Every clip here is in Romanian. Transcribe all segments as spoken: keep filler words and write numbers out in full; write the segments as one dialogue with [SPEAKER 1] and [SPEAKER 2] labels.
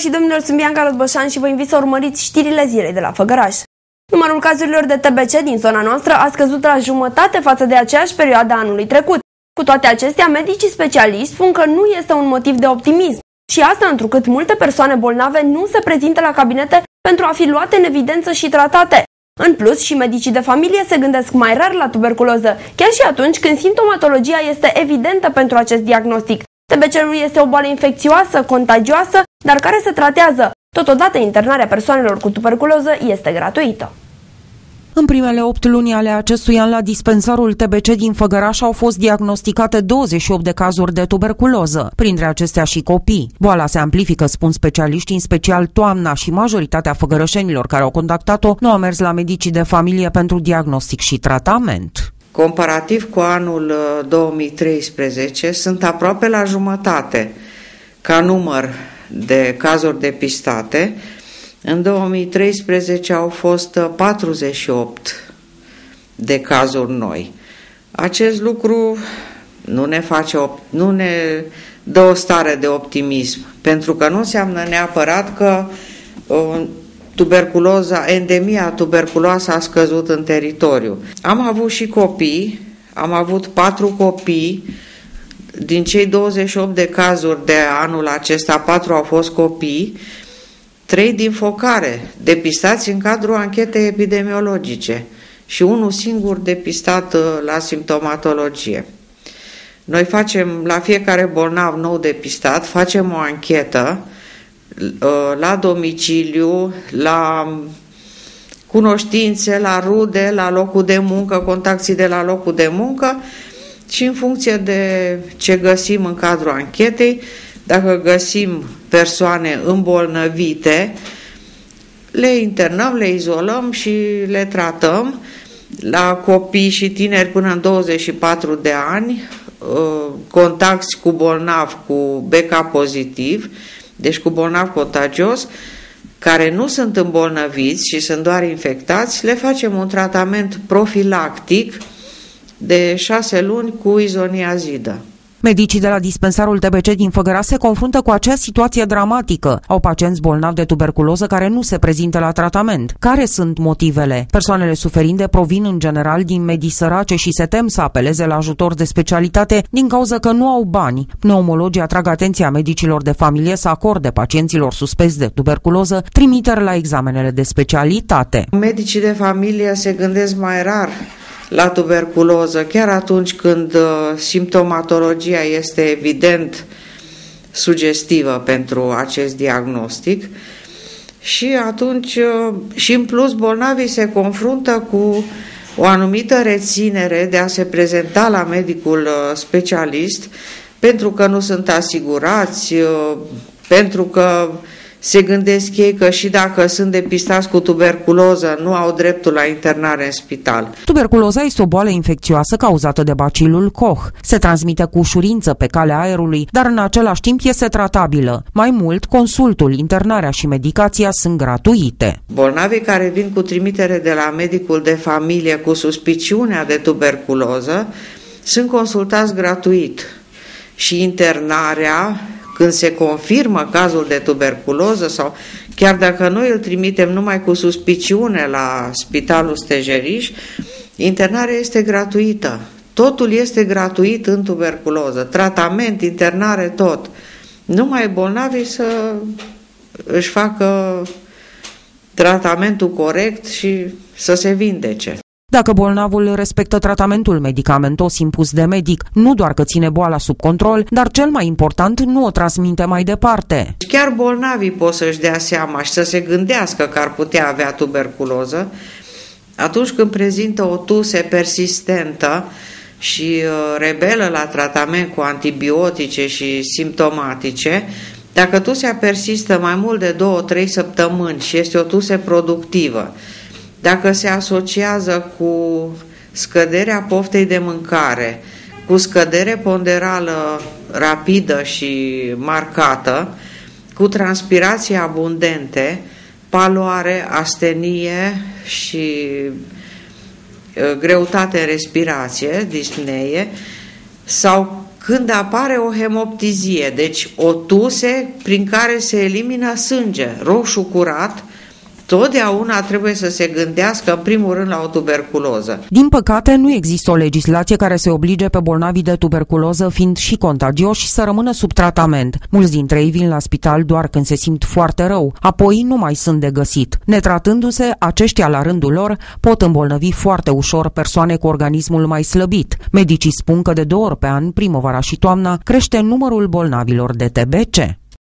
[SPEAKER 1] și domnilor, sunt Bianca Războșan și vă invit să urmăriți știrile zilei de la Făgăraș. Numărul cazurilor de T B C din zona noastră a scăzut la jumătate față de aceeași perioadă anului trecut. Cu toate acestea, medicii specialiști spun că nu este un motiv de optimism. Și asta întrucât multe persoane bolnave nu se prezintă la cabinete pentru a fi luate în evidență și tratate. În plus, și medicii de familie se gândesc mai rar la tuberculoză, chiar și atunci când simptomatologia este evidentă pentru acest diagnostic. T B C-ul este o boală infecțioasă, contagioasă, dar care se tratează. Totodată, internarea persoanelor cu tuberculoză este gratuită.
[SPEAKER 2] În primele opt luni ale acestui an, la dispensarul T B C din Făgăraș au fost diagnosticate douăzeci și opt de cazuri de tuberculoză, printre acestea și copii. Boala se amplifică, spun specialiștii, în special toamna, și majoritatea făgărășenilor care au contactat-o nu au mers la medicii de familie pentru diagnostic și tratament.
[SPEAKER 3] Comparativ cu anul două mii treisprezece, sunt aproape la jumătate ca număr de cazuri depistate. În două mii treisprezece au fost patruzeci și opt de cazuri noi. Acest lucru nu ne face, nu ne dă o stare de optimism, pentru că nu înseamnă neapărat că uh, tuberculoza, endemia tuberculoasă a scăzut în teritoriu. Am avut și copii, am avut patru copii, din cei douăzeci și opt de cazuri de anul acesta, patru au fost copii, trei din Focare, depistați în cadrul anchetei epidemiologice și unul singur depistat la simptomatologie. Noi facem la fiecare bolnav nou depistat, facem o anchetă la domiciliu, la cunoștințe, la rude, la locul de muncă, contacții de la locul de muncă și în funcție de ce găsim în cadrul anchetei, dacă găsim persoane îmbolnăvite, le internăm, le izolăm și le tratăm. La copii și tineri până în douăzeci și patru de ani, contacti cu bolnav cu B K pozitiv, deci cu bolnav contagios, care nu sunt îmbolnăviți și sunt doar infectați, le facem un tratament profilactic de șase luni cu izoniazidă.
[SPEAKER 2] Medicii de la dispensarul T B C din Făgăraș se confruntă cu acea situație dramatică. Au pacienți bolnavi de tuberculoză care nu se prezintă la tratament. Care sunt motivele? Persoanele suferinde provin în general din medii sărace și se tem să apeleze la ajutor de specialitate din cauza că nu au bani. Pneumologii atrag atenția medicilor de familie să acorde pacienților suspecți de tuberculoză trimiteri la examenele de specialitate.
[SPEAKER 3] Medicii de familie se gândesc mai rar la tuberculoză, chiar atunci când uh, simptomatologia este evident sugestivă pentru acest diagnostic, și atunci uh, și în plus bolnavii se confruntă cu o anumită reținere de a se prezenta la medicul uh, specialist, pentru că nu sunt asigurați, uh, pentru că se gândesc ei că și dacă sunt depistați cu tuberculoză, nu au dreptul la internare în spital.
[SPEAKER 2] Tuberculoza este o boală infecțioasă cauzată de bacilul Koch. Se transmite cu ușurință pe calea aerului, dar în același timp este tratabilă. Mai mult, consultul, internarea și medicația sunt gratuite.
[SPEAKER 3] Bolnavii care vin cu trimitere de la medicul de familie cu suspiciunea de tuberculoză sunt consultați gratuit și internarea, când se confirmă cazul de tuberculoză, sau chiar dacă noi îl trimitem numai cu suspiciune la Spitalul Stejeriș, internarea este gratuită. Totul este gratuit în tuberculoză. Tratament, internare, tot. Numai bolnavii să își facă tratamentul corect și să se vindece.
[SPEAKER 2] Dacă bolnavul respectă tratamentul medicamentos impus de medic, nu doar că ține boala sub control, dar cel mai important, nu o transmite mai departe.
[SPEAKER 3] Chiar bolnavii pot să-și dea seama și să se gândească că ar putea avea tuberculoză atunci când prezintă o tuse persistentă și rebelă la tratament cu antibiotice și simptomatice. Dacă tusea persistă mai mult de două-trei săptămâni și este o tuse productivă, dacă se asociază cu scăderea poftei de mâncare, cu scădere ponderală rapidă și marcată, cu transpirații abundente, paloare, astenie și greutate în respirație, dispnee, sau când apare o hemoptizie, deci o tuse prin care se elimină sânge roșu curat, totdeauna trebuie să se gândească în primul rând la o tuberculoză.
[SPEAKER 2] Din păcate, nu există o legislație care să oblige pe bolnavii de tuberculoză, fiind și contagioși, să rămână sub tratament. Mulți dintre ei vin la spital doar când se simt foarte rău, apoi nu mai sunt de găsit. Netratându-se, aceștia la rândul lor pot îmbolnăvi foarte ușor persoane cu organismul mai slăbit. Medicii spun că de două ori pe an, primăvara și toamna, crește numărul bolnavilor de T B C.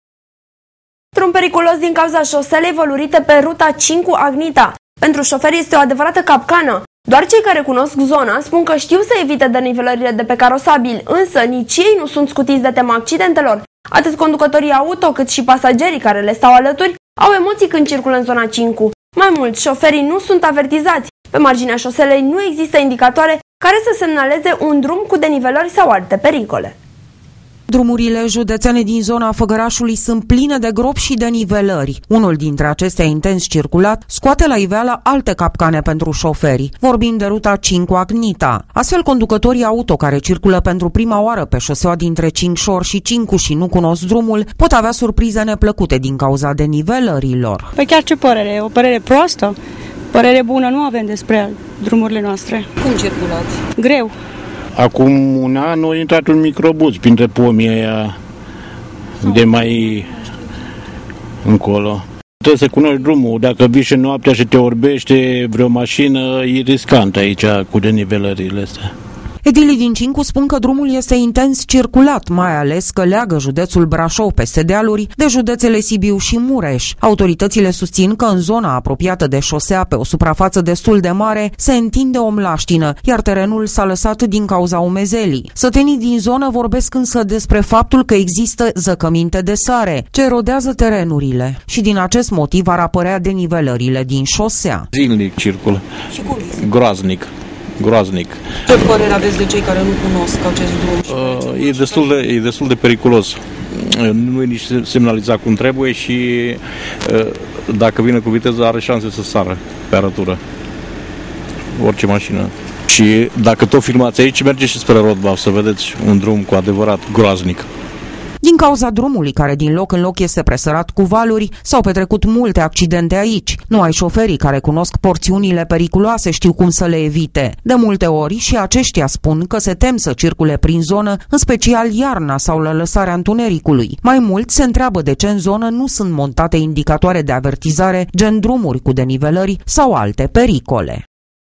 [SPEAKER 1] Drum periculos din cauza șoselei vălurite pe ruta cinci Agnita. Pentru șoferi este o adevărată capcană. Doar cei care cunosc zona spun că știu să evite denivelările de pe carosabil, însă nici ei nu sunt scutiți de tema accidentelor. Atât conducătorii auto cât și pasagerii care le stau alături au emoții când circulă în zona cinci. Mai mult, șoferii nu sunt avertizați. Pe marginea șoselei nu există indicatoare care să semnaleze un drum cu denivelări sau alte pericole.
[SPEAKER 2] Drumurile județene din zona Făgărașului sunt pline de gropi și denivelări. Unul dintre acestea intens circulat scoate la iveală alte capcane pentru șoferi. Vorbim de ruta cinci Agnita. Astfel, conducătorii auto care circulă pentru prima oară pe șoseaua dintre Cincșor și Cincu și nu cunosc drumul pot avea surprize neplăcute din cauza denivelărilor.
[SPEAKER 4] Păi chiar ce părere? O părere proastă? Părere bună nu avem despre drumurile noastre.
[SPEAKER 2] Cum circulați?
[SPEAKER 4] Greu.
[SPEAKER 5] Acum un an a intrat un microbuz printre pomii aia de mai încolo. Trebuie să cunoști drumul. Dacă vii și noaptea și te orbește vreo mașină, e riscant aici cu denivelările astea.
[SPEAKER 2] Edilii din Cincu spun că drumul este intens circulat, mai ales că leagă județul Brașov peste dealuri de județele Sibiu și Mureș. Autoritățile susțin că în zona apropiată de șosea, pe o suprafață destul de mare, se întinde o mlaștină, iar terenul s-a lăsat din cauza umezelii. Sătenii din zonă vorbesc însă despre faptul că există zăcăminte de sare, ce erodează terenurile și din acest motiv ar apărea denivelările din șosea.
[SPEAKER 5] Zilnic circulă.
[SPEAKER 2] Și cum este?
[SPEAKER 5] Groaznic. Groaznic.
[SPEAKER 2] Ce părere aveți de cei care nu cunosc acest drum?
[SPEAKER 5] Uh, e, destul de, e destul de periculos. Nu e nici semnalizat cum trebuie și uh, dacă vine cu viteză are șanse să sară pe arătură. Orice mașină. Și dacă tot filmați aici, merge și spre Rodbau să vedeți un drum cu adevărat groaznic.
[SPEAKER 2] Din cauza drumului, care din loc în loc este presărat cu valuri, s-au petrecut multe accidente aici. Numai șoferii care cunosc porțiunile periculoase știu cum să le evite. De multe ori și aceștia spun că se tem să circule prin zonă, în special iarna sau la lăsarea întunericului. Mai mult se întreabă de ce în zonă nu sunt montate indicatoare de avertizare, gen drumuri cu denivelări sau alte pericole.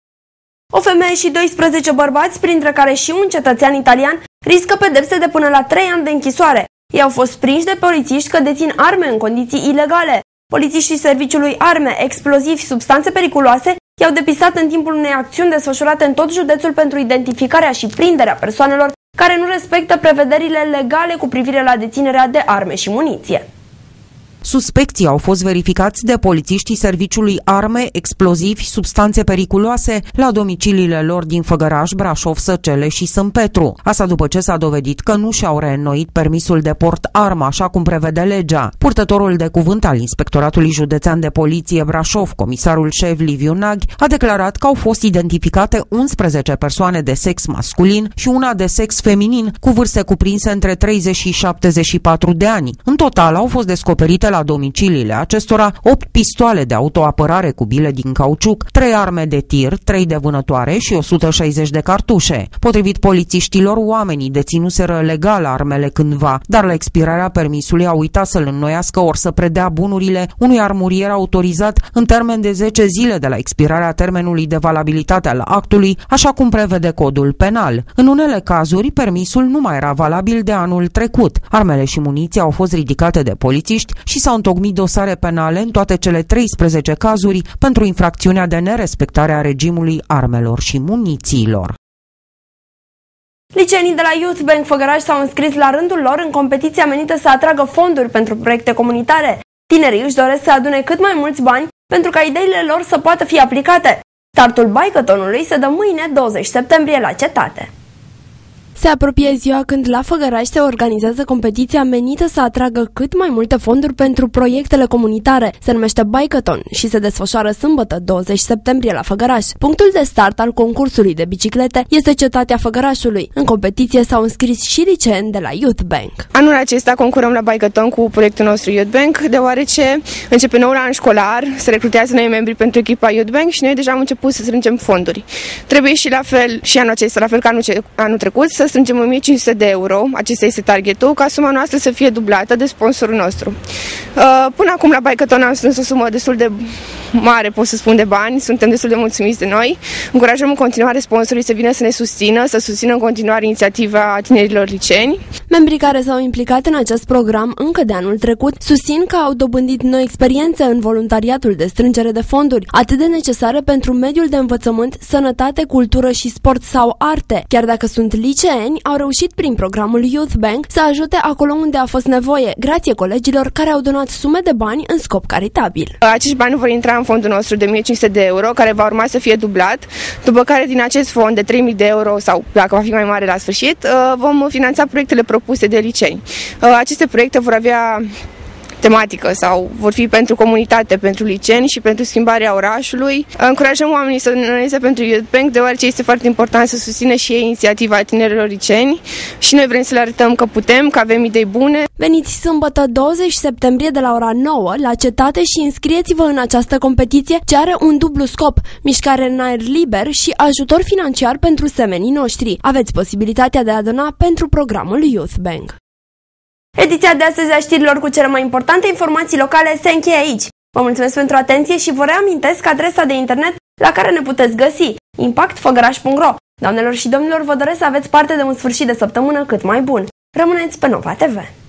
[SPEAKER 1] O femeie și doisprezece bărbați, printre care și un cetățean italian, riscă pedepse de până la trei ani de închisoare. Ei au fost prinși de polițiști că dețin arme în condiții ilegale. Polițiștii Serviciului Arme, Explozivi, Substanțe Periculoase i-au depistat în timpul unei acțiuni desfășurate în tot județul pentru identificarea și prinderea persoanelor care nu respectă prevederile legale cu privire la deținerea de arme și muniție.
[SPEAKER 2] Suspecții au fost verificați de polițiștii Serviciului Arme, Explozivi, Substanțe Periculoase la domiciliile lor din Făgăraș, Brașov, Săcele și Sâmpetru. Asta după ce s-a dovedit că nu și-au reînnoit permisul de port armă, așa cum prevede legea. Purtătorul de cuvânt al Inspectoratului Județean de Poliție Brașov, comisarul șef Liviu Naghi, a declarat că au fost identificate unsprezece persoane de sex masculin și una de sex feminin, cu vârste cuprinse între treizeci și șaptezeci și patru de ani. În total au fost descoperite la domiciliile acestora opt pistoale de autoapărare cu bile din cauciuc, trei arme de tir, trei de vânătoare și o sută șaizeci de cartușe. Potrivit polițiștilor, oamenii deținuseră legal armele cândva, dar la expirarea permisului au uitat să-l înnoiască ori să predea bunurile unui armurier autorizat în termen de zece zile de la expirarea termenului de valabilitate al actului, așa cum prevede codul penal. În unele cazuri, permisul nu mai era valabil de anul trecut. Armele și muniția au fost ridicate de polițiști și s-au întocmit dosare penale în toate cele treisprezece cazuri pentru infracțiunea de nerespectare a regimului armelor și munițiilor.
[SPEAKER 1] Licenii de la Youth Bank Făgăraș s-au înscris la rândul lor în competiția menită să atragă fonduri pentru proiecte comunitare. Tinerii își doresc să adune cât mai mulți bani pentru ca ideile lor să poată fi aplicate. Startul bikeathonului se dă mâine, douăzeci septembrie, la cetate. Se apropie ziua când la Făgăraș se organizează competiția menită să atragă cât mai multe fonduri pentru proiectele comunitare. Se numește Bikeathon și se desfășoară sâmbătă, douăzeci septembrie, la Făgăraș. Punctul de start al concursului de biciclete este cetatea Făgărașului. În competiție s-au înscris și liceeni de la Youth Bank.
[SPEAKER 6] Anul acesta concurăm la Bikeathon cu proiectul nostru Youth Bank, deoarece începe noul an școlar, se recrutează noi membri pentru echipa Youth Bank și noi deja am început să strângem fonduri. Trebuie și la fel și anul acesta, la fel ca anul, anul trecut, să strângem o mie cinci sute de euro, acesta este targetul, ca suma noastră să fie dublată de sponsorul nostru. Până acum la Bikeathon am strâns o sumă destul de mare, pot să spun, de bani, suntem destul de mulțumiți de noi. Încurajăm în continuare sponsorii să vină să ne susțină, să susțină în continuare inițiativa tinerilor liceeni.
[SPEAKER 1] Membrii care s-au implicat în acest program încă de anul trecut susțin că au dobândit noi experiențe în voluntariatul de strângere de fonduri, atât de necesare pentru mediul de învățământ, sănătate, cultură și sport sau arte. Chiar dacă sunt liceeni, au reușit prin programul Youth Bank să ajute acolo unde a fost nevoie, grație colegilor care au donat sume de bani în scop caritabil.
[SPEAKER 6] Acești bani vor intra în fondul nostru de o mie cinci sute de euro, care va urma să fie dublat, după care din acest fond de trei mii de euro, sau dacă va fi mai mare la sfârșit, vom finanța proiectele propuse de liceeni. Aceste proiecte vor avea tematică sau vor fi pentru comunitate, pentru liceeni și pentru schimbarea orașului. Încurajăm oamenii să doneze pentru Youth Bank, deoarece este foarte important să susțină și ei inițiativa tinerilor liceeni și noi vrem să le arătăm că putem, că avem idei bune.
[SPEAKER 1] Veniți sâmbătă douăzeci septembrie de la ora nouă la cetate și înscrieți-vă în această competiție ce are un dublu scop, mișcare în aer liber și ajutor financiar pentru semenii noștri. Aveți posibilitatea de a dona pentru programul Youth Bank. Ediția de astăzi a știrilor cu cele mai importante informații locale se încheie aici. Vă mulțumesc pentru atenție și vă reamintesc adresa de internet la care ne puteți găsi: impact făgăraș punct ro. Doamnelor și domnilor, vă doresc să aveți parte de un sfârșit de săptămână cât mai bun. Rămâneți pe Nova T V.